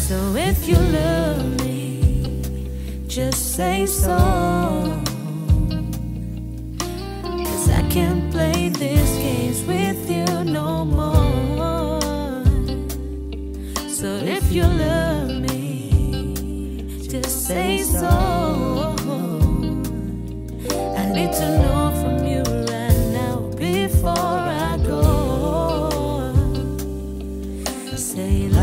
So if you love me, just say so. 'Cause I can't play these games with you no more. So if you love me, just say so. I need to know from you right now before I go. Say